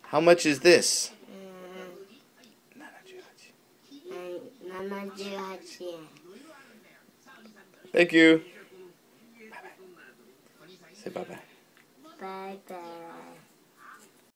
How much is this? 78円。 Thank you. Say bye bye. Bye bye.